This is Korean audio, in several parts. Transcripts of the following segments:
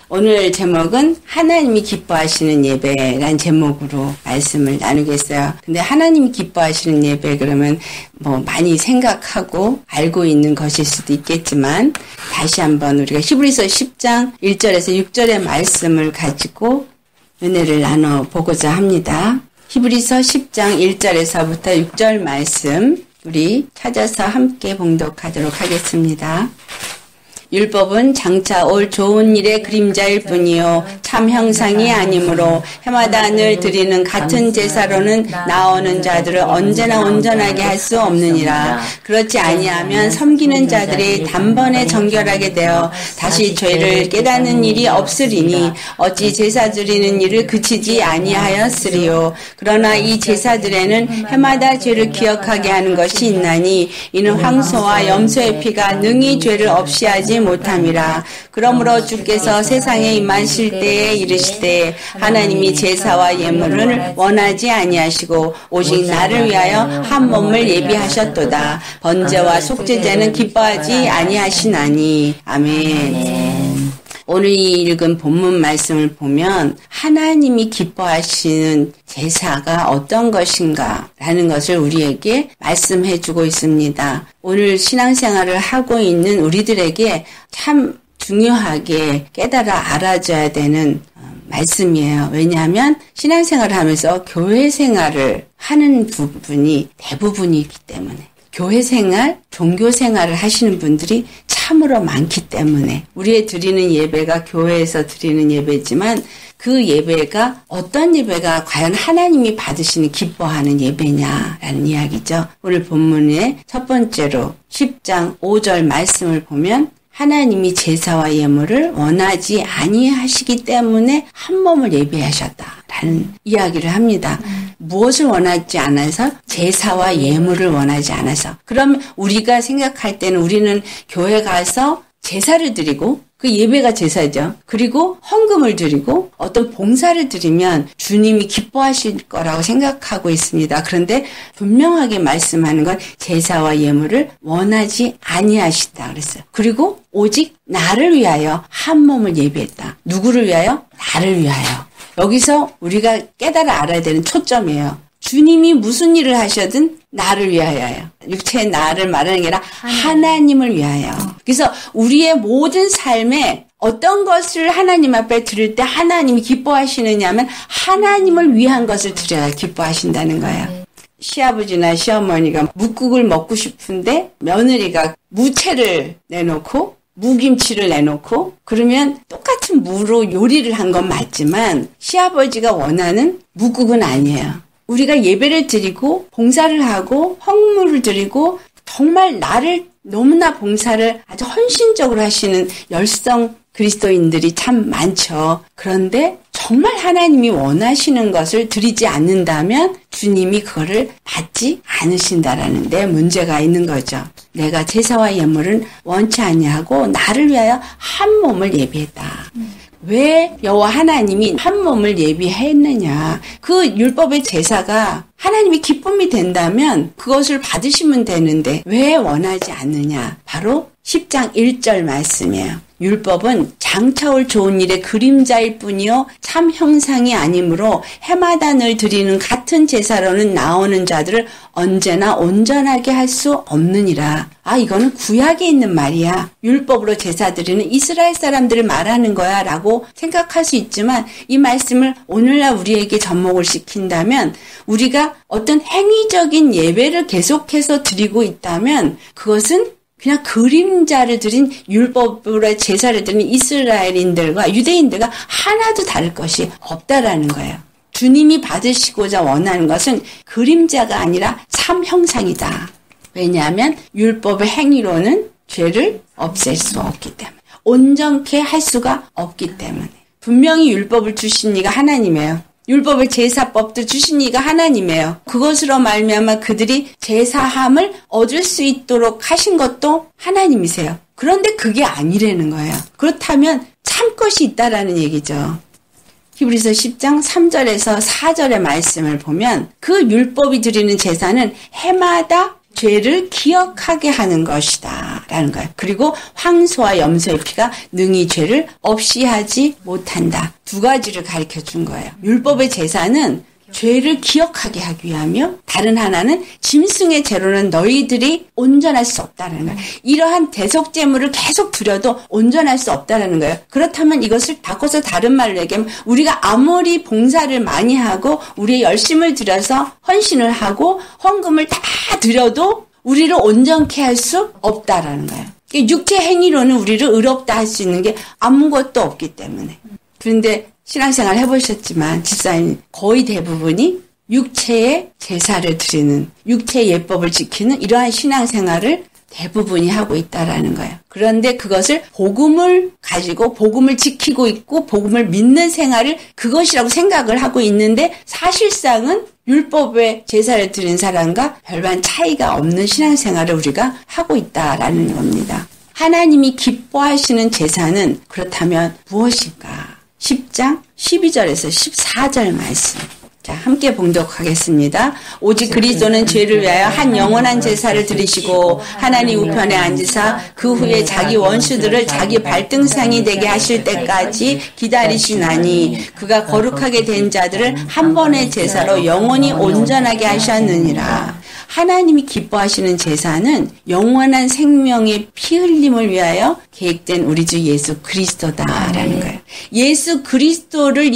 오늘 제목은 하나님이 기뻐하시는 예배란 제목으로 말씀을 나누겠어요. 근데 하나님이 기뻐하시는 예배 그러면 많이 생각하고 알고 있는 것일 수도 있겠지만 다시 한번 우리가 히브리서 10장 1절에서 6절의 말씀을 가지고 은혜를 나눠보고자 합니다. 히브리서 10장 1절에서부터 6절 말씀 우리 찾아서 함께 봉독하도록 하겠습니다. 율법은 장차 올 좋은 일의 그림자일 뿐이요 참 형상이 아니므로 해마다 늘 드리는 같은 제사로는 나오는 자들을 언제나 온전하게 할 수 없느니라. 그렇지 아니하면 섬기는 자들이 단번에 정결하게 되어 다시 죄를 깨닫는 일이 없으리니 어찌 제사 드리는 일을 그치지 아니하였으리요. 그러나 이 제사들에는 해마다 죄를 기억하게 하는 것이 있나니 이는 황소와 염소의 피가 능히 죄를 없이 하지 못함이라. 그러므로 주께서 세상에 임하실 때에 이르시되 하나님이 제사와 예물을 원하지 아니하시고 오직 나를 위하여 한 몸을 예비하셨도다. 번제와 속죄제는 기뻐하지 아니하시나니. 아멘. 오늘 읽은 본문 말씀을 보면 하나님이 기뻐하시는 제사가 어떤 것인가 라는 것을 우리에게 말씀해 주고 있습니다. 오늘 신앙생활을 하고 있는 우리들에게 참 중요하게 깨달아 알아줘야 되는 말씀이에요. 왜냐하면 신앙생활을 하면서 교회 생활을 하는 부분이 대부분이기 때문에 교회 생활, 종교 생활을 하시는 분들이 참으로 많기 때문에 우리의 드리는 예배가 교회에서 드리는 예배지만 그 예배가 어떤 예배가 과연 하나님이 받으시는 기뻐하는 예배냐라는 이야기죠. 오늘 본문의 첫 번째로 10장 5절 말씀을 보면 하나님이 제사와 예물을 원하지 아니하시기 때문에 한 몸을 예비하셨다라는 이야기를 합니다. 무엇을 원하지 않아서? 제사와 예물을 원하지 않아서. 그럼 우리가 생각할 때는 우리는 교회 가서 제사를 드리고 그 예배가 제사죠. 그리고 헌금을 드리고 어떤 봉사를 드리면 주님이 기뻐하실 거라고 생각하고 있습니다. 그런데 분명하게 말씀하는 건 제사와 예물을 원하지 아니하시다 그랬어요. 그리고 오직 나를 위하여 한 몸을 예비했다. 누구를 위하여? 나를 위하여. 여기서 우리가 깨달아 알아야 되는 초점이에요. 주님이 무슨 일을 하셔든 나를 위하여요. 육체의 나를 말하는 게 아니라 하나님을 위하여. 그래서 우리의 모든 삶에 어떤 것을 하나님 앞에 드릴 때 하나님이 기뻐하시느냐 하면 하나님을 위한 것을 드려야 기뻐하신다는 거예요. 시아버지나 시어머니가 묵국을 먹고 싶은데 며느리가 무채를 내놓고 무김치를 내놓고 그러면 똑같은 무로 요리를 한 건 맞지만 시아버지가 원하는 묵국은 아니에요. 우리가 예배를 드리고 봉사를 하고 헌물을 드리고 정말 나를 너무나 봉사를 아주 헌신적으로 하시는 열성 그리스도인들이 참 많죠. 그런데 정말 하나님이 원하시는 것을 드리지 않는다면 주님이 그거를 받지 않으신다라는 데 문제가 있는 거죠. 내가 제사와 예물은 원치 아니하고 나를 위하여 한 몸을 예비했다. 왜 여호와 하나님이 한 몸을 예비했느냐. 그 율법의 제사가 하나님이 기쁨이 된다면 그것을 받으시면 되는데 왜 원하지 않느냐. 바로 10장 1절 말씀이에요. 율법은 장차 올 좋은 일의 그림자일 뿐이요 참 형상이 아니므로 해마다 늘 드리는 같은 제사로는 나오는 자들을 언제나 온전하게 할 수 없느니라. 이거는 구약에 있는 말이야. 율법으로 제사 드리는 이스라엘 사람들을 말하는 거야 라고 생각할 수 있지만 이 말씀을 오늘날 우리에게 접목을 시킨다면 우리가 어떤 행위적인 예배를 계속해서 드리고 있다면 그것은 그냥 그림자를 드린 율법으로 제사를 드린 이스라엘인들과 유대인들과 하나도 다를 것이 없다라는 거예요. 주님이 받으시고자 원하는 것은 그림자가 아니라 참 형상이다. 왜냐하면 율법의 행위로는 죄를 없앨 수 없기 때문에 온전케 할 수가 없기 때문에 분명히 율법을 주신 이가 하나님이에요. 율법의 제사법도 주신 이가 하나님이에요. 그것으로 말미암아 그들이 제사함을 얻을 수 있도록 하신 것도 하나님이세요. 그런데 그게 아니라는 거예요. 그렇다면 참 것이 있다라는 얘기죠. 히브리서 10장 3절에서 4절의 말씀을 보면 그 율법이 드리는 제사는 해마다 죄를 기억하게 하는 것이다 라는 거예요. 그리고 황소와 염소의 피가 능히 죄를 없이 하지 못한다. 두 가지를 가르쳐 준 거예요. 율법의 제사는 죄를 기억하게 하기 위하며 다른 하나는 짐승의 죄로는 너희들이 온전할 수 없다는 거예요. 이러한 대속제물을 계속 드려도 온전할 수 없다는 거예요. 그렇다면 이것을 바꿔서 다른 말로 얘기하면 우리가 아무리 봉사를 많이 하고 우리의 열심을 들여서 헌신을 하고 헌금을 다 드려도 우리를 온전케 할 수 없다라는 거예요. 육체 행위로는 우리를 의롭다 할 수 있는 게 아무것도 없기 때문에. 그런데 신앙생활 해보셨지만 집사님 거의 대부분이 육체의 제사를 드리는 육체의 예법을 지키는 이러한 신앙생활을 대부분이 하고 있다라는 거예요. 그런데 그것을 복음을 가지고 복음을 지키고 있고 복음을 믿는 생활을 그것이라고 생각을 하고 있는데 사실상은 율법의 제사를 드리는 사람과 별반 차이가 없는 신앙생활을 우리가 하고 있다라는 겁니다. 하나님이 기뻐하시는 제사는 그렇다면 무엇인가? 10장 12절에서 14절 말씀. 자, 함께 봉독하겠습니다. 오직 그리스도는 죄를 위하여 한 영원한 제사를 드리시고 하나님 우편에 앉으사 그 후에 자기 원수들을 자기 발등상이 되게 하실 때까지 기다리시나니 그가 거룩하게 된 자들을 한 번의 제사로 영원히 온전하게 하셨느니라. 하나님이 기뻐하시는 제사는 영원한 생명의 피 흘림을 위하여 계획된 우리 주 예수 그리스도다라는 거예요. 예수 그리스도를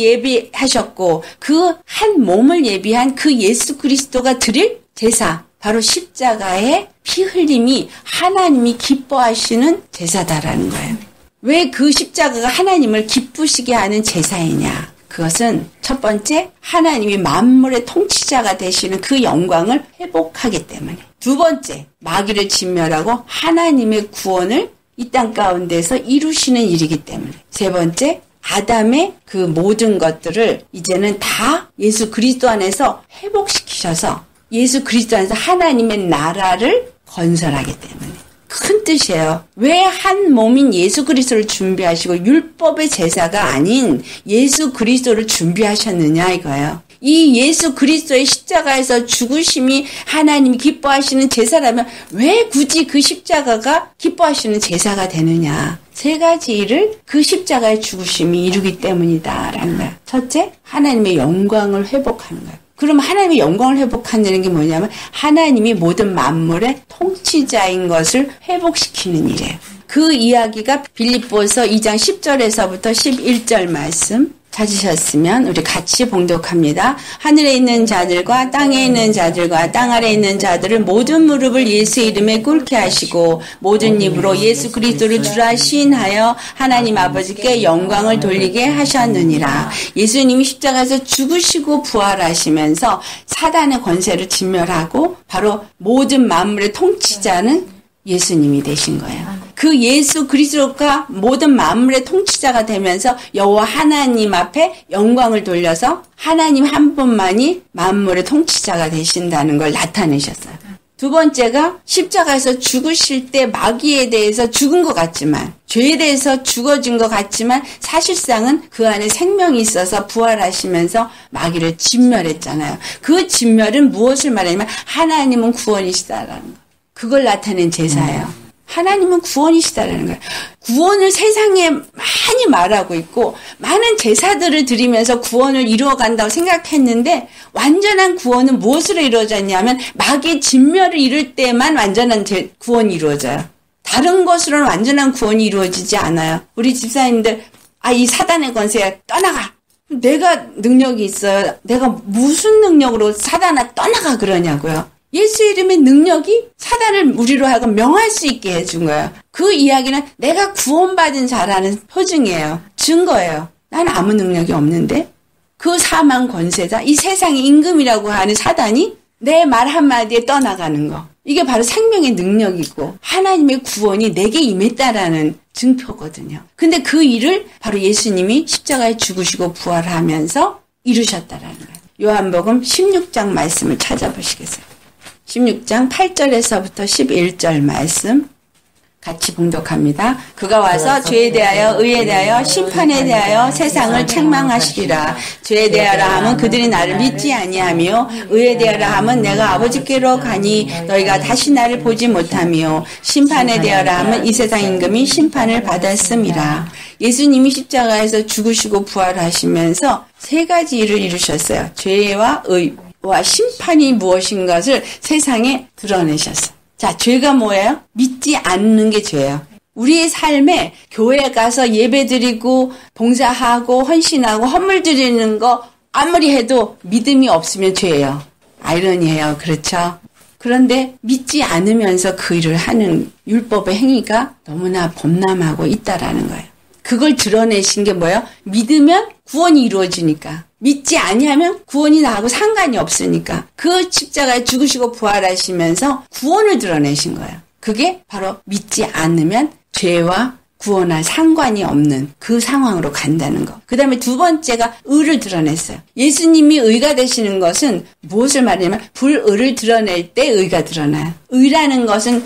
예비하셨고 그 한 몸을 예비한 그 예수 그리스도가 드릴 제사, 바로 십자가의 피 흘림이 하나님이 기뻐하시는 제사다라는 거예요. 왜 그 십자가가 하나님을 기쁘시게 하는 제사이냐? 그것은 첫 번째, 하나님이 만물의 통치자가 되시는 그 영광을 회복하기 때문에. 두 번째, 마귀를 진멸하고 하나님의 구원을 이 땅 가운데서 이루시는 일이기 때문에. 세 번째, 아담의 그 모든 것들을 이제는 다 예수 그리스도 안에서 회복시키셔서 예수 그리스도 안에서 하나님의 나라를 건설하기 때문에. 큰 뜻이에요. 왜 한 몸인 예수 그리스도를 준비하시고 율법의 제사가 아닌 예수 그리스도를 준비하셨느냐 이거예요. 이 예수 그리스도의 십자가에서 죽으심이 하나님이 기뻐하시는 제사라면 왜 굳이 그 십자가가 기뻐하시는 제사가 되느냐. 세 가지 일을 그 십자가의 죽으심이 이루기 때문이다라는 거예요. 첫째, 하나님의 영광을 회복하는 거예요. 그럼 하나님의 영광을 회복한다는 게 뭐냐면 하나님이 모든 만물의 통치자인 것을 회복시키는 일이에요. 그 이야기가 빌립보서 2장 10절에서부터 11절 말씀 찾으셨으면 우리 같이 봉독합니다. 하늘에 있는 자들과 땅에 있는 자들과 땅 아래에 있는 자들을 모든 무릎을 예수 이름에 꿇게 하시고 모든 입으로 예수 그리스도를 주라 시인하여 하나님 아버지께 영광을 돌리게 하셨느니라. 예수님이 십자가에서 죽으시고 부활하시면서 사단의 권세를 진멸하고 바로 모든 만물의 통치자는 예수님이 되신 거예요. 그 예수 그리스도가 모든 만물의 통치자가 되면서 여호와 하나님 앞에 영광을 돌려서 하나님 한 분만이 만물의 통치자가 되신다는 걸 나타내셨어요. 두 번째가 십자가에서 죽으실 때 마귀에 대해서 죽은 것 같지만 죄에 대해서 죽어진 것 같지만 사실상은 그 안에 생명이 있어서 부활하시면서 마귀를 진멸했잖아요. 그 진멸은 무엇을 말하냐면 하나님은 구원이시다라는 거. 그걸 나타낸 제사예요. 하나님은 구원이시다라는 거예요. 구원을 세상에 많이 말하고 있고 많은 제사들을 드리면서 구원을 이루어간다고 생각했는데 완전한 구원은 무엇으로 이루어졌냐면 마귀의 진멸을 이룰 때만 완전한 구원이 이루어져요. 다른 것으로는 완전한 구원이 이루어지지 않아요. 우리 집사님들 이 사단의 권세가 떠나가. 내가 능력이 있어요. 내가 무슨 능력으로 사단아 떠나가 그러냐고요. 예수 이름의 능력이 사단을 우리로 하여금 명할 수 있게 해준 거예요. 그 이야기는 내가 구원받은 자라는 표징이에요. 증거예요. 난 아무 능력이 없는데 그 사망 권세자, 이 세상의 임금이라고 하는 사단이 내 말 한마디에 떠나가는 거. 이게 바로 생명의 능력이고 하나님의 구원이 내게 임했다라는 증표거든요. 근데 그 일을 바로 예수님이 십자가에 죽으시고 부활하면서 이루셨다라는 거예요. 요한복음 16장 말씀을 찾아보시겠어요? 16장 8절에서부터 11절 말씀. 같이 봉독합니다. 그가 와서 죄에 대하여 의에 대하여 심판에 대하여 세상을 책망하시리라. 죄에 대하라 함은 그들이 나를 믿지 아니하며 의에 대하라 함은 내가 아버지께로 가니 너희가 다시 나를 보지 못하며 심판에 대하라 함은 이 세상 임금이 심판을 받았음이라. 예수님이 십자가에서 죽으시고 부활하시면서 세 가지 일을 이루셨어요. 죄와 의와 심판이 무엇인 것을 세상에 드러내셨어요. 자, 죄가 뭐예요? 믿지 않는 게 죄예요. 우리의 삶에 교회 가서 예배드리고 봉사하고 헌신하고 헌물 드리는 거 아무리 해도 믿음이 없으면 죄예요. 아이러니해요. 그렇죠? 그런데 믿지 않으면서 그 일을 하는 율법의 행위가 너무나 범람하고 있다라는 거예요. 그걸 드러내신 게 뭐예요? 믿으면 구원이 이루어지니까. 믿지 아니하면 구원이 나하고 상관이 없으니까. 그 십자가에 죽으시고 부활하시면서 구원을 드러내신 거예요. 그게 바로 믿지 않으면 죄와 구원할 상관이 없는 그 상황으로 간다는 거. 그 다음에 두 번째가 의를 드러냈어요. 예수님이 의가 되시는 것은 무엇을 말하냐면 불의를 드러낼 때 의가 드러나요. 의라는 것은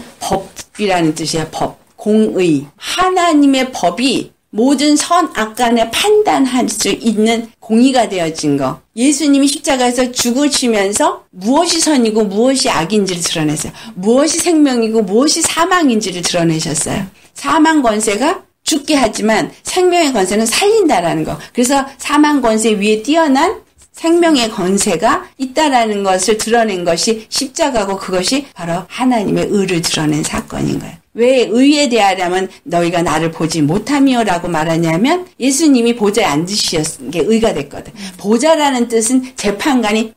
법이라는 뜻이에요. 법, 공의. 하나님의 법이 모든 선악간에 판단할 수 있는 공의가 되어진 거. 예수님이 십자가에서 죽으시면서 무엇이 선이고 무엇이 악인지를 드러냈어요. 무엇이 생명이고 무엇이 사망인지를 드러내셨어요. 사망 권세가 죽게 하지만 생명의 권세는 살린다라는 거. 그래서 사망 권세 위에 뛰어난 생명의 권세가 있다라는 것을 드러낸 것이 십자가고 그것이 바로 하나님의 의를 드러낸 사건인 거예요. 왜 의에 대하려면 너희가 나를 보지 못하며라고 말하냐면 예수님이 보좌에 앉으신 게 의가 됐거든. 보좌라는 뜻은 재판관이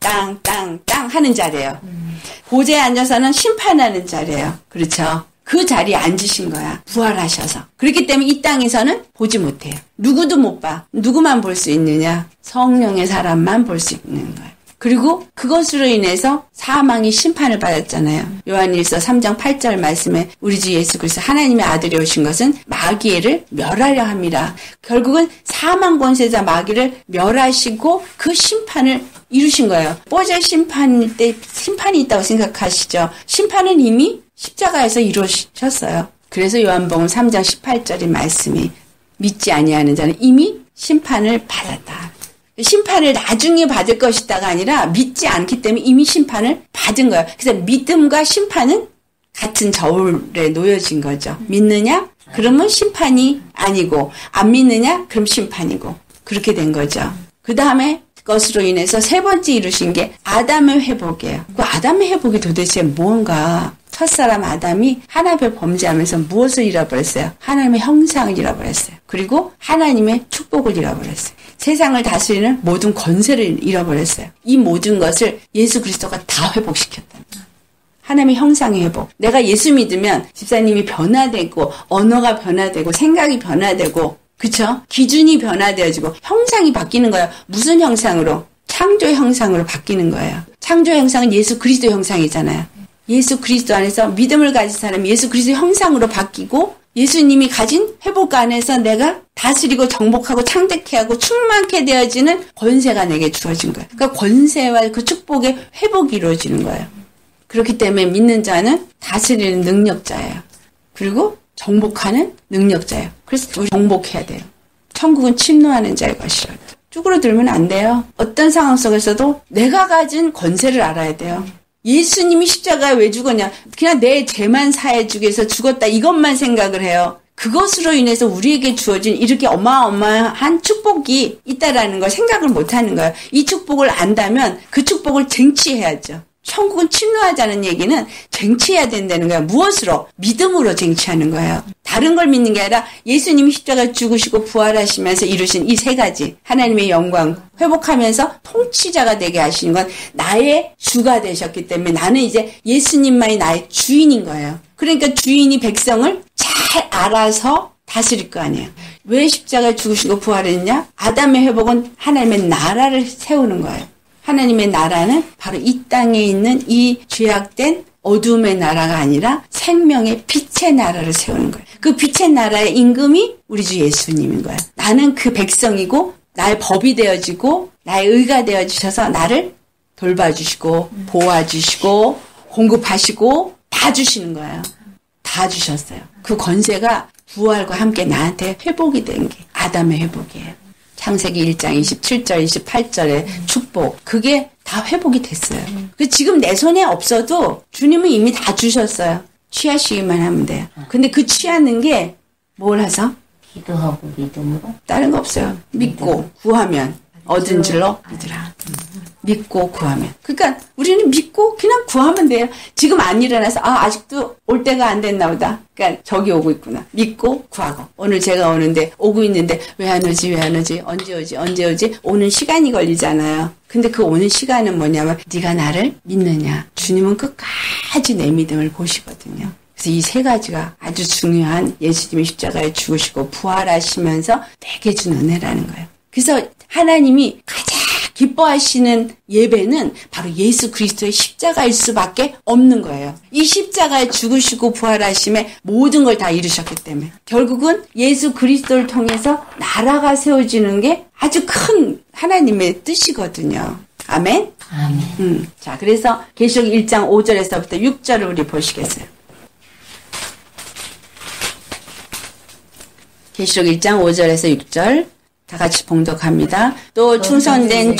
땅땅땅 하는 자리예요. 보좌에 앉아서는 심판하는 자리예요. 그렇죠? 그 자리에 앉으신 거야. 부활하셔서. 그렇기 때문에 이 땅에서는 보지 못해요. 누구도 못 봐. 누구만 볼 수 있느냐? 성령의 사람만 볼 수 있는 거예요. 그리고 그것으로 인해서 사망이 심판을 받았잖아요. 요한일서 3장 8절 말씀에 우리 주 예수 그리스도 하나님의 아들이 오신 것은 마귀를 멸하려 함이라. 결국은 사망 권세자 마귀를 멸하시고 그 심판을 이루신 거예요. 뽀제 심판일 때 심판이 있다고 생각하시죠? 심판은 이미 십자가에서 이루어졌어요. 그래서 요한복음 3장 18절의 말씀이 믿지 아니하는 자는 이미 심판을 받았다. 심판을 나중에 받을 것이다가 아니라 믿지 않기 때문에 이미 심판을 받은 거예요. 그래서 믿음과 심판은 같은 저울에 놓여진 거죠. 믿느냐? 그러면 심판이 아니고 안 믿느냐? 그럼 심판이고 그렇게 된 거죠. 그 다음에 그것으로 인해서 세 번째 이루신 게 아담의 회복이에요. 그 아담의 회복이 도대체 뭔가? 첫사람 아담이 하나님을 범죄하면서 무엇을 잃어버렸어요? 하나님의 형상을 잃어버렸어요. 그리고 하나님의 축복을 잃어버렸어요. 세상을 다스리는 모든 권세를 잃어버렸어요. 이 모든 것을 예수 그리스도가 다 회복시켰다. 하나님의 형상의 회복. 내가 예수 믿으면 집사님이 변화되고 언어가 변화되고 생각이 변화되고 그쵸? 기준이 변화되어지고 형상이 바뀌는 거예요. 무슨 형상으로? 창조의 형상으로 바뀌는 거예요. 창조의 형상은 예수 그리스도 형상이잖아요. 예수 그리스도 안에서 믿음을 가진 사람이 예수 그리스도 형상으로 바뀌고 예수님이 가진 회복 안에서 내가 다스리고 정복하고 창대케 하고 충만케 되어지는 권세가 내게 주어진 거예요. 그러니까 권세와 그 축복의 회복이 이루어지는 거예요. 그렇기 때문에 믿는 자는 다스리는 능력자예요. 그리고 정복하는 능력자예요. 그래서 우리 정복해야 돼요. 천국은 침노하는 자의 것이라. 쭈그러들면 안 돼요. 어떤 상황 속에서도 내가 가진 권세를 알아야 돼요. 예수님이 십자가에 왜 죽었냐? 그냥 내 죄만 사해주기 위해서 죽었다. 이것만 생각을 해요. 그것으로 인해서 우리에게 주어진 이렇게 어마어마한 축복이 있다라는 걸 생각을 못하는 거예요. 이 축복을 안다면 그 축복을 쟁취해야죠. 천국은 침노하자는 얘기는 쟁취해야 된다는 거예요. 무엇으로? 믿음으로 쟁취하는 거예요. 다른 걸 믿는 게 아니라 예수님이 십자가에 죽으시고 부활하시면서 이루신 이 세 가지 하나님의 영광 회복하면서 통치자가 되게 하시는 건 나의 주가 되셨기 때문에 나는 이제 예수님만이 나의 주인인 거예요. 그러니까 주인이 백성을 잘 알아서 다스릴 거 아니에요. 왜 십자가에 죽으시고 부활했냐? 아담의 회복은 하나님의 나라를 세우는 거예요. 하나님의 나라는 바로 이 땅에 있는 이 죄악된 어둠의 나라가 아니라 생명의 빛의 나라를 세우는 거예요. 그 빛의 나라의 임금이 우리 주 예수님인 거예요. 나는 그 백성이고 나의 법이 되어지고 나의 의가 되어주셔서 나를 돌봐주시고 보호해주시고 공급하시고 다 주시는 거예요. 다 다 주셨어요. 그 권세가 부활과 함께 나한테 회복이 된 게 아담의 회복이에요. 창세기 1장 27절, 28절의 축복. 그게 다 회복이 됐어요. 지금 내 손에 없어도 주님은 이미 다 주셨어요. 취하시기만 하면 돼요. 근데 그 취하는 게 뭘 해서? 기도하고 믿음으로? 다른 거 없어요. 믿고 구하면 얻은 줄로 믿으라. 믿고 구하면. 그러니까 우리는 믿고 그냥 구하면 돼요. 지금 안 일어나서 아직도 올 때가 안 됐나 보다. 그러니까 저기 오고 있구나. 믿고 구하고. 오늘 제가 오는데 오고 있는데 왜 안 오지 왜 안 오지 언제 오지 오는 시간이 걸리잖아요. 근데 그 오는 시간은 뭐냐면 네가 나를 믿느냐. 주님은 끝까지 내 믿음을 보시거든요. 그래서 이 세 가지가 아주 중요한 예수님이 십자가에 죽으시고 부활하시면서 내게 준 은혜라는 거예요. 그래서 하나님이 가장 기뻐하시는 예배는 바로 예수 그리스도의 십자가일 수밖에 없는 거예요. 이 십자가에 죽으시고 부활하심에 모든 걸 다 이루셨기 때문에 결국은 예수 그리스도를 통해서 나라가 세워지는 게 아주 큰 하나님의 뜻이거든요. 아멘? 아멘. 자, 그래서 계시록 1장 5절에서부터 6절을 우리 보시겠어요. 계시록 1장 5절에서 6절 다 같이 봉독합니다. 또 충성된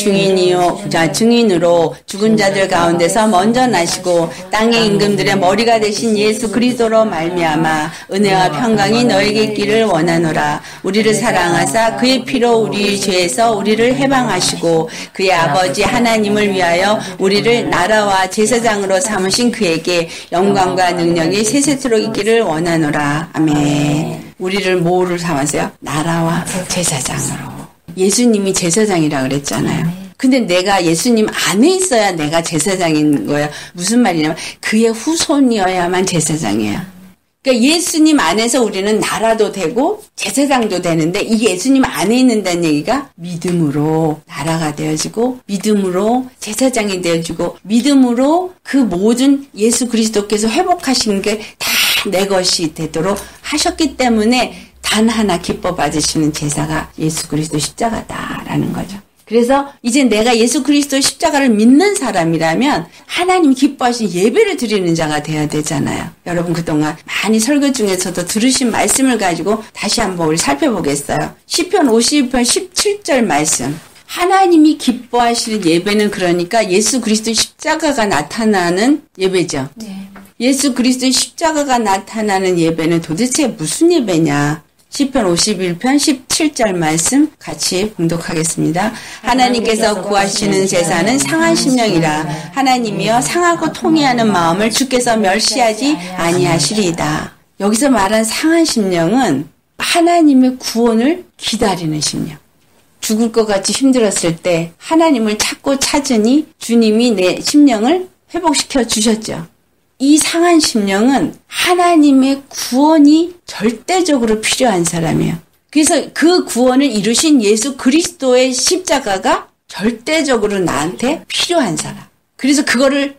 증인으로 죽은 자들 가운데서 먼저 나시고 땅의 임금들의 머리가 되신 예수 그리스도로 말미암아 은혜와 평강이 너에게 있기를 원하노라. 우리를 사랑하사 그의 피로 우리 죄에서 우리를 해방하시고 그의 아버지 하나님을 위하여 우리를 나라와 제사장으로 삼으신 그에게 영광과 능력이 세세토록 있기를 원하노라. 아멘. 우리를 뭐를 삼았어요? 나라와 제사장으로. 예수님이 제사장이라 그랬잖아요. 근데 내가 예수님 안에 있어야 내가 제사장인 거야. 무슨 말이냐면 그의 후손이어야만 제사장이에요. 그러니까 예수님 안에서 우리는 나라도 되고 제사장도 되는데 이 예수님 안에 있는다는 얘기가 믿음으로 나라가 되어지고 믿음으로 제사장이 되어지고 믿음으로 그 모든 예수 그리스도께서 회복하시는 게 다 내 것이 되도록 하셨기 때문에 단 하나 기뻐 받으시는 제사가 예수 그리스도 십자가다라는 거죠. 그래서 이제 내가 예수 그리스도 십자가를 믿는 사람이라면 하나님 기뻐하신 예배를 드리는 자가 돼야 되잖아요. 여러분 그동안 많이 설교 중에서도 들으신 말씀을 가지고 다시 한번 우리 살펴보겠어요. 시편 52편 17절 말씀. 하나님이 기뻐하시는 예배는 그러니까 예수 그리스도 십자가가 나타나는 예배죠. 네. 예수 그리스도의 십자가가 나타나는 예배는 도대체 무슨 예배냐? 시편 51편 17절 말씀 같이 봉독하겠습니다. 하나님께서 구하시는 제사는 상한 심령이라. 하나님이여 상하고 통회하는 마음을 주께서 멸시하지 아니하시리이다. 여기서 말한 상한 심령은 하나님의 구원을 기다리는 심령. 죽을 것 같이 힘들었을 때 하나님을 찾고 찾으니 주님이 내 심령을 회복시켜 주셨죠. 이 상한 심령은 하나님의 구원이 절대적으로 필요한 사람이에요. 그래서 그 구원을 이루신 예수 그리스도의 십자가가 절대적으로 나한테 필요한 사람. 그래서 그거를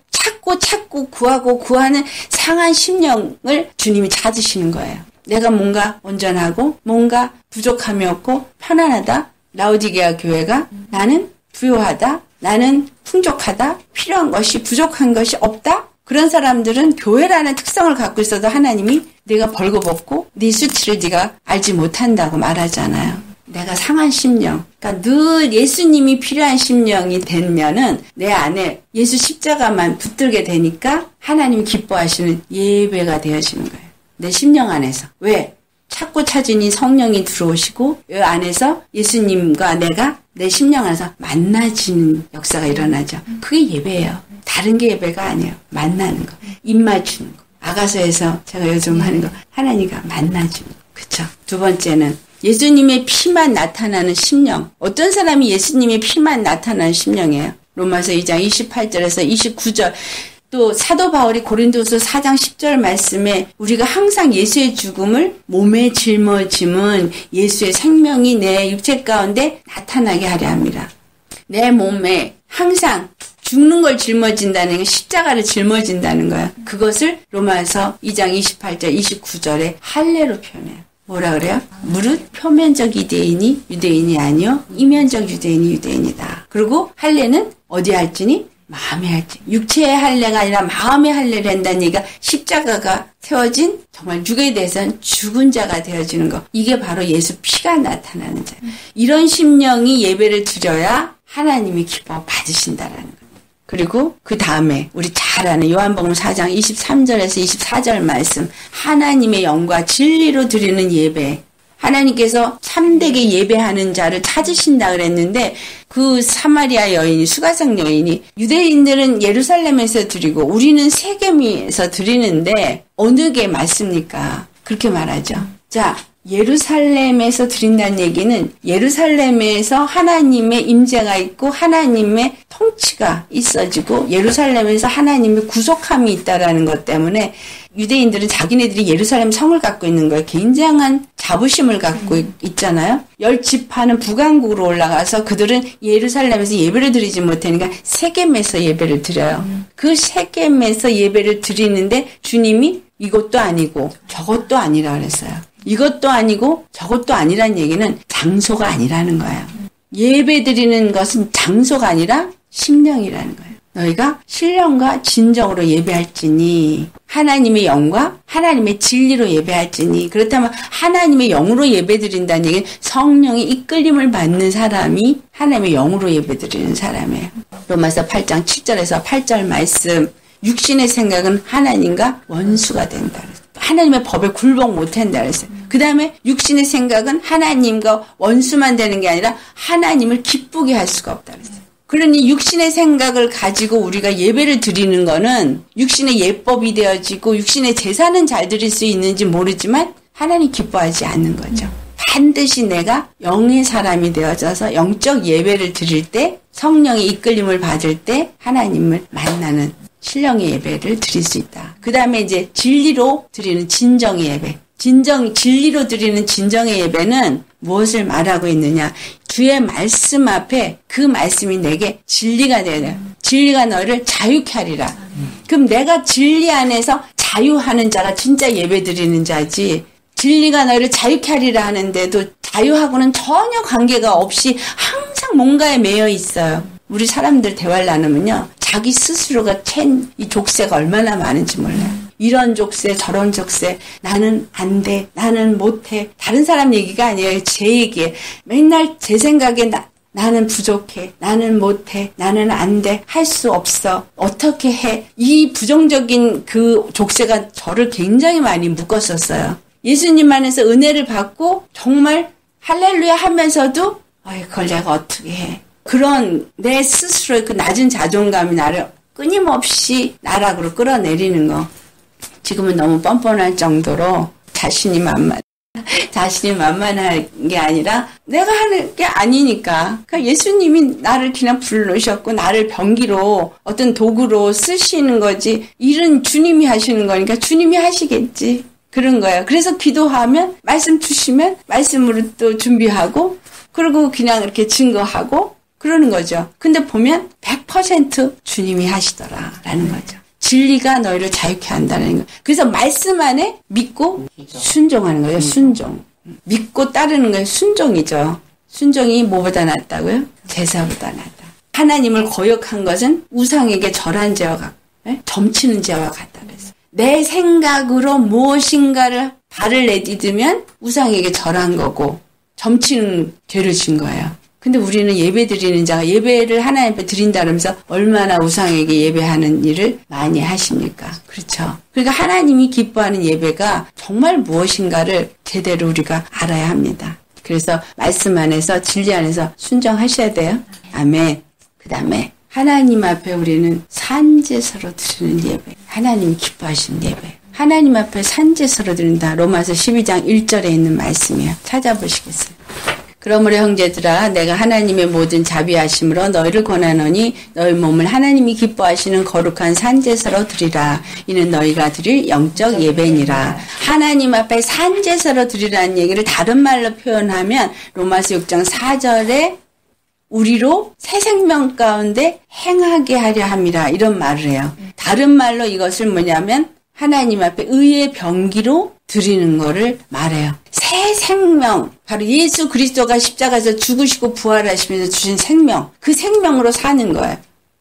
찾고 구하는 상한 심령을 주님이 찾으시는 거예요. 내가 뭔가 온전하고 뭔가 부족함이 없고 편안하다. 라오디게아 교회가 나는 부요하다. 나는 풍족하다. 필요한 것이 부족한 것이 없다. 그런 사람들은 교회라는 특성을 갖고 있어도 하나님이 내가 벌거벗고 네 수치를 네가 알지 못한다고 말하잖아요. 내가 상한 심령, 그러니까 늘 예수님이 필요한 심령이 되면은 내 안에 예수 십자가만 붙들게 되니까 하나님이 기뻐하시는 예배가 되어지는 거예요. 내 심령 안에서. 왜? 찾고 찾으니 성령이 들어오시고 이 안에서 예수님과 내가 내 심령 안에서 만나지는 역사가 일어나죠. 그게 예배예요. 다른 게 예배가 아니에요. 만나는 거. 입 맞추는 거. 아가서에서 제가 요즘 하는 거. 하나님과 만나주는 거. 그쵸? 두 번째는 예수님의 피만 나타나는 심령. 어떤 사람이 예수님의 피만 나타나는 심령이에요? 로마서 2장 28절에서 29절. 또 사도 바울이 고린도서 4장 10절 말씀에 우리가 항상 예수의 죽음을 몸에 짊어짐은 예수의 생명이 내 육체 가운데 나타나게 하려 합니다. 내 몸에 항상 죽는 걸 짊어진다는 게 십자가를 짊어진다는 거야. 그것을 로마서 2장 28절 29절에 할례로 표현해요. 뭐라 그래요? 무릇 표면적 유대인이 유대인이 아니요 이면적 유대인이 유대인이다. 그리고 할례는 어디 할지니 마음의 할례. 육체의 할례가 아니라 마음의 할례를 한다는 얘기가 십자가가 세워진 정말 육에 대해서는 죽은 자가 되어지는 것. 이게 바로 예수 피가 나타나는 자. 이런 심령이 예배를 드려야 하나님이 기뻐 받으신다라는 것. 그리고 그 다음에 우리 잘 아는 요한복음 4장 23절에서 24절 말씀. 하나님의 영과 진리로 드리는 예배. 하나님께서 참되게 예배하는 자를 찾으신다 그랬는데 그 사마리아 여인이 수가성 여인이 유대인들은 예루살렘에서 드리고 우리는 세겜에서 드리는데 어느 게 맞습니까? 그렇게 말하죠. 자, 예루살렘에서 드린다는 얘기는 예루살렘에서 하나님의 임재가 있고 하나님의 통치가 있어지고 예루살렘에서 하나님의 구속함이 있다라는 것 때문에 유대인들은 자기네들이 예루살렘 성을 갖고 있는 거예요. 굉장한 자부심을 갖고 있잖아요. 10지파는 북왕국으로 올라가서 그들은 예루살렘에서 예배를 드리지 못하니까 세겜에서 예배를 드려요. 그 세겜에서 예배를 드리는데 주님이 이것도 아니고 저것도 아니라 그랬어요. 이것도 아니고 저것도 아니라는 얘기는 장소가 아니라는 거야. 예배 드리는 것은 장소가 아니라 심령이라는 거예요. 너희가 신령과 진정으로 예배할지니 하나님의 영과 하나님의 진리로 예배할지니 그렇다면 하나님의 영으로 예배드린다는 얘기는 성령의 이끌림을 받는 사람이 하나님의 영으로 예배드리는 사람이에요. 로마서 8장 7절에서 8절 말씀 육신의 생각은 하나님과 원수가 된다. 하나님의 법에 굴복 못한다 그랬어요. 그 다음에 육신의 생각은 하나님과 원수만 되는 게 아니라 하나님을 기쁘게 할 수가 없다 그랬어요. 그러니 육신의 생각을 가지고 우리가 예배를 드리는 거는 육신의 예법이 되어지고 육신의 제사는 잘 드릴 수 있는지 모르지만 하나님 기뻐하지 않는 거죠. 반드시 내가 영의 사람이 되어져서 영적 예배를 드릴 때 성령의 이끌림을 받을 때 하나님을 만나는 신령의 예배를 드릴 수 있다. 그 다음에 이제 진리로 드리는 진정의 예배. 진리로 드리는 진정의 예배는 무엇을 말하고 있느냐. 주의 말씀 앞에 그 말씀이 내게 진리가 되어야 돼요. 진리가 너를 자유케 하리라. 그럼 내가 진리 안에서 자유하는 자가 진짜 예배 드리는 자지. 진리가 너를 자유케 하리라 하는데도 자유하고는 전혀 관계가 없이 항상 뭔가에 매여 있어요. 우리 사람들 대화를 나누면요. 자기 스스로가 챈 이 족쇄가 얼마나 많은지 몰라요. 이런 족쇄 저런 족쇄 나는 안 돼. 나는 못해. 다른 사람 얘기가 아니에요. 제 얘기에. 맨날 제 생각에 나는 부족해. 나는 못해. 나는 안 돼. 할 수 없어. 어떻게 해. 이 부정적인 그 족쇄가 저를 굉장히 많이 묶었었어요. 예수님 안에서 은혜를 받고 정말 할렐루야 하면서도 그걸 내가 어떻게 해. 그런 내 스스로의 그 낮은 자존감이 나를 끊임없이 나락으로 끌어내리는 거. 지금은 너무 뻔뻔할 정도로 자신이 만만한 게 아니라 내가 하는 게 아니니까. 그러니까 예수님이 나를 그냥 부르셨고 나를 병기로 어떤 도구로 쓰시는 거지. 일은 주님이 하시는 거니까 주님이 하시겠지. 그런 거예요. 그래서 기도하면 말씀 주시면 말씀으로 또 준비하고 그리고 그냥 이렇게 증거하고 그러는 거죠. 근데 보면 100% 주님이 하시더라라는 거죠. 진리가 너희를 자유케 한다는 거예요. 그래서 말씀 안에 믿고 순종하는 거예요. 순종. 믿고 따르는 거예요. 순종이죠. 순종이 뭐보다 낫다고요? 제사보다 낫다. 하나님을 거역한 것은 우상에게 절한 죄와 같고 점치는 죄와 같다 그랬어요. 내 생각으로 무엇인가를 발을 내디디면 우상에게 절한 거고 점치는 죄를 진 거예요. 근데 우리는 예배 드리는 자가 예배를 하나님 앞에 드린다 그러면서 얼마나 우상에게 예배하는 일을 많이 하십니까? 그렇죠. 그러니까 하나님이 기뻐하는 예배가 정말 무엇인가를 제대로 우리가 알아야 합니다. 그래서 말씀 안에서 진리 안에서 순종하셔야 돼요. 아멘. 그 다음에 하나님 앞에 우리는 산제사로 드리는 예배. 하나님이 기뻐하시는 예배. 하나님 앞에 산제사로 드린다. 로마서 12장 1절에 있는 말씀이에요. 찾아보시겠어요? 그러므로 형제들아 내가 하나님의 모든 자비하심으로 너희를 권하노니 너희 몸을 하나님이 기뻐하시는 거룩한 산제사로 드리라. 이는 너희가 드릴 영적 예배니라. 하나님 앞에 산제사로 드리라는 얘기를 다른 말로 표현하면 로마서 6장 4절에 우리로 새 생명 가운데 행하게 하려 함이라 이런 말을 해요. 다른 말로 이것을 뭐냐면 하나님 앞에 의의 병기로 드리는 거를 말해요. 새 생명, 바로 예수 그리스도가 십자가에서 죽으시고 부활하시면서 주신 생명, 그 생명으로 사는 거예요.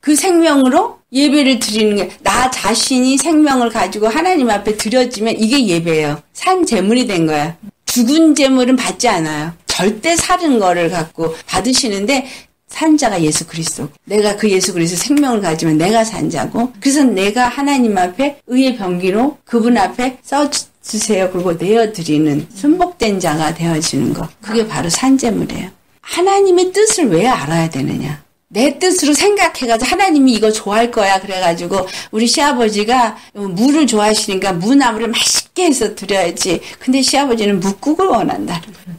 그 생명으로 예배를 드리는 게, 나 자신이 생명을 가지고 하나님 앞에 드려지면 이게 예배예요. 산 제물이 된 거야. 죽은 제물은 받지 않아요. 절대 살은 거를 갖고 받으시는데, 산자가 예수 그리스도. 내가 그 예수 그리스도 생명을 가지면 내가 산자고, 그래서 내가 하나님 앞에 의의 병기로 그분 앞에 써주세요. 그리고 내어드리는 순복된 자가 되어지는 거. 그게 바로 산제물이에요. 하나님의 뜻을 왜 알아야 되느냐? 내 뜻으로 생각해가지고 하나님이 이거 좋아할 거야 그래가지고 우리 시아버지가 무를 좋아하시니까 무나물을 맛있게 해서 드려야지. 근데 시아버지는 묵국을 원한다.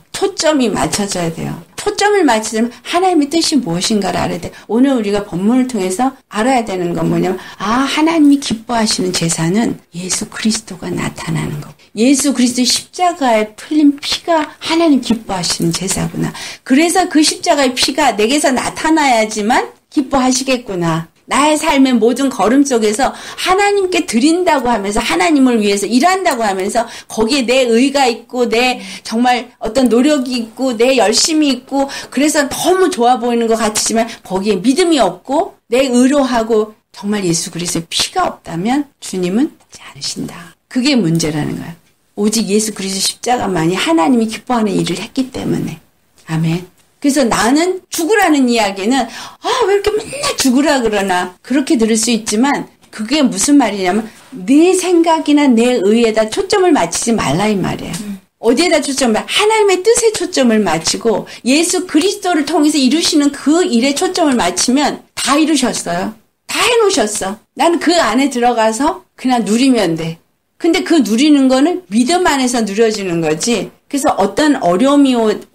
초점이 맞춰져야 돼요. 초점을 맞추려면 하나님의 뜻이 무엇인가를 알아야 돼. 오늘 우리가 본문을 통해서 알아야 되는 건 뭐냐면, 하나님이 기뻐하시는 제사는 예수 그리스도가 나타나는 거. 예수 그리스도 십자가에 풀린 피가 하나님 기뻐하시는 제사구나. 그래서 그 십자가의 피가 내게서 나타나야지만 기뻐하시겠구나. 나의 삶의 모든 걸음 속에서 하나님께 드린다고 하면서, 하나님을 위해서 일한다고 하면서 거기에 내 의가 있고 내 정말 어떤 노력이 있고 내 열심이 있고, 그래서 너무 좋아 보이는 것 같지만 거기에 믿음이 없고 내 의로하고 정말 예수 그리스도의 피가 없다면 주님은 받지 않으신다. 그게 문제라는 거야. 오직 예수 그리스도 십자가만이 하나님이 기뻐하는 일을 했기 때문에. 아멘. 그래서 나는 죽으라는 이야기는 왜 이렇게 맨날 죽으라 그러나, 그렇게 들을 수 있지만 그게 무슨 말이냐면 내 생각이나 내 의에다 초점을 맞추지 말라 이 말이에요. 어디에다 초점을, 하나님의 뜻에 초점을 맞추고 예수 그리스도를 통해서 이루시는 그 일에 초점을 맞추면 다 이루셨어요. 다 해놓으셨어. 나는 그 안에 들어가서 그냥 누리면 돼. 근데 그 누리는 거는 믿음 안에서 누려지는 거지. 그래서 어떤 어려움이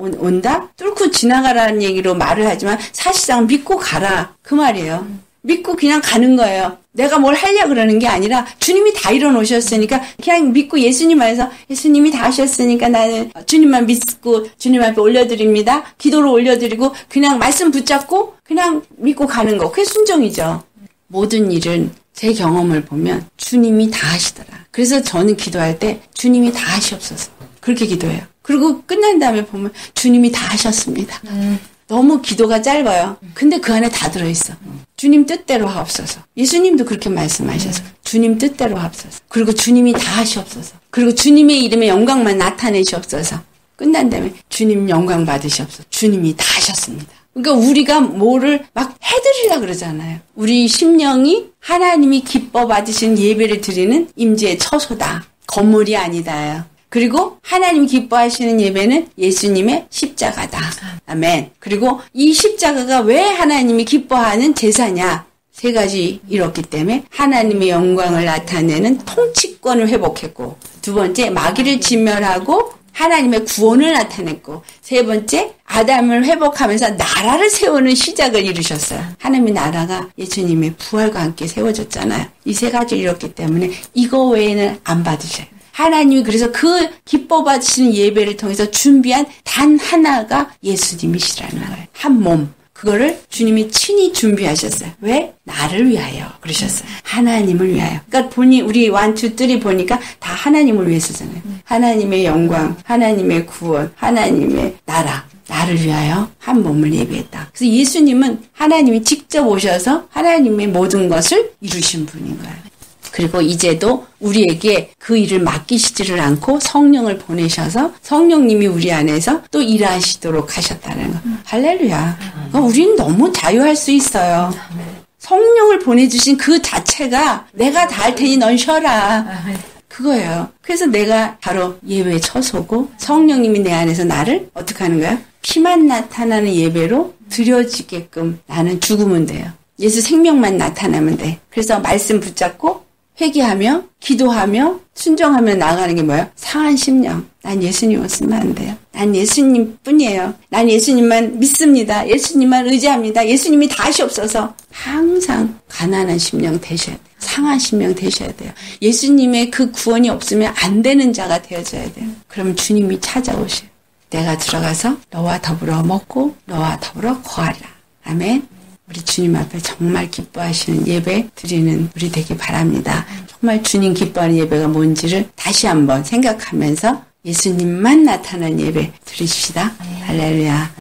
온다? 뚫고 지나가라는 얘기로 말을 하지만 사실상 믿고 가라. 그 말이에요. 믿고 그냥 가는 거예요. 내가 뭘 하려고 그러는 게 아니라 주님이 다 이뤄놓으셨으니까 그냥 믿고 예수님 안에서, 예수님이 다 하셨으니까 나는 주님만 믿고 주님 앞에 올려드립니다. 기도를 올려드리고 그냥 말씀 붙잡고 그냥 믿고 가는 거. 그게 순종이죠. 모든 일은 제 경험을 보면 주님이 다 하시더라. 그래서 저는 기도할 때 주님이 다 하시옵소서. 그렇게 기도해요. 그리고 끝난 다음에 보면 주님이 다 하셨습니다. 너무 기도가 짧아요. 근데 그 안에 다 들어있어. 주님 뜻대로 하옵소서. 예수님도 그렇게 말씀하셔서 주님 뜻대로 하옵소서. 그리고 주님이 다 하시옵소서. 그리고 주님의 이름의 영광만 나타내시옵소서. 끝난 다음에 주님 영광 받으시옵소서. 주님이 다 하셨습니다. 그러니까 우리가 뭐를 막 해드리려 그러잖아요. 우리 심령이 하나님이 기뻐 받으신 예배를 드리는 임재의 처소다. 건물이 아니다요. 그리고 하나님 기뻐하시는 예배는 예수님의 십자가다. 아멘. 그리고 이 십자가가 왜 하나님이 기뻐하는 제사냐? 세 가지 이뤘기 때문에 하나님의 영광을 나타내는 통치권을 회복했고, 두 번째 마귀를 진멸하고 하나님의 구원을 나타냈고, 세 번째 아담을 회복하면서 나라를 세우는 시작을 이루셨어요. 하나님의 나라가 예수님의 부활과 함께 세워졌잖아요. 이 세 가지를 이뤘기 때문에 이거 외에는 안 받으셔요. 하나님이 그래서 그 기뻐 받으시는 예배를 통해서 준비한 단 하나가 예수님이시라는 거예요. 한 몸. 그거를 주님이 친히 준비하셨어요. 왜? 나를 위하여 그러셨어요. 하나님을 위하여. 그러니까 우리 1, 2, 3 보니까 다 하나님을 위해서잖아요. 하나님의 영광, 하나님의 구원, 하나님의 나를 위하여 한 몸을 예비했다. 그래서 예수님은 하나님이 직접 오셔서 하나님의 모든 것을 이루신 분인 거예요. 그리고 이제도 우리에게 그 일을 맡기시지를 않고 성령을 보내셔서 성령님이 우리 안에서 또 일하시도록 하셨다는 거. 할렐루야. 우리는 너무 자유할 수 있어요. 성령을 보내주신 그 자체가 내가 다 할 테니 넌 쉬어라. 그거예요. 그래서 내가 바로 예배의 처소고 성령님이 내 안에서 나를 어떻게 하는 거야? 피만 나타나는 예배로 드려지게끔 나는 죽으면 돼요. 예수 생명만 나타나면 돼. 그래서 말씀 붙잡고 회개하며 기도하며 순종하며 나아가는 게 뭐예요? 상한 심령. 난 예수님 없으면 안 돼요. 난 예수님 뿐이에요. 난 예수님만 믿습니다. 예수님만 의지합니다. 예수님이 다 하시옵소서. 항상 가난한 심령 되셔야 돼요. 상한 심령 되셔야 돼요. 예수님의 그 구원이 없으면 안 되는 자가 되어져야 돼요. 그러면 주님이 찾아오셔요. 내가 들어가서 너와 더불어 먹고 너와 더불어 거하리라. 아멘. 우리 주님 앞에 정말 기뻐하시는 예배 드리는 우리 되기 바랍니다. 정말 주님 기뻐하는 예배가 뭔지를 다시 한번 생각하면서 예수님만 나타난 예배 드리십시다. 할렐루야.